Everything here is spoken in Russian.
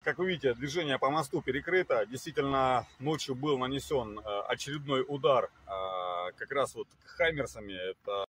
Как вы видите, движение по мосту перекрыто. Действительно, ночью был нанесен очередной удар как раз вот хаймерсами. Это